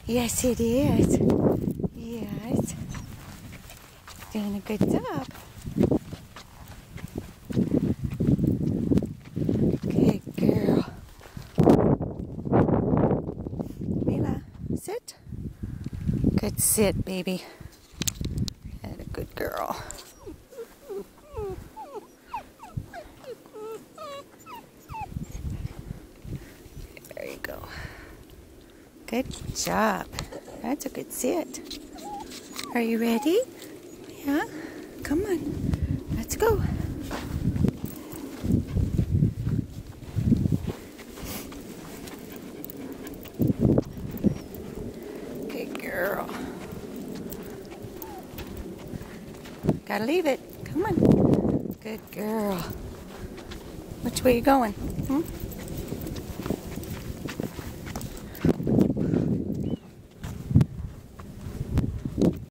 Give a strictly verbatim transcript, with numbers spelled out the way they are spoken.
Yes, it is. Yes. Doing a good job. Good girl. Mila, sit. Good sit, baby. And a good girl. There you go. Good job. That's a good sit. Are you ready? Yeah? Come on. Let's go. Good girl. Gotta leave it. Come on. Good girl. Which way are you going? Hmm?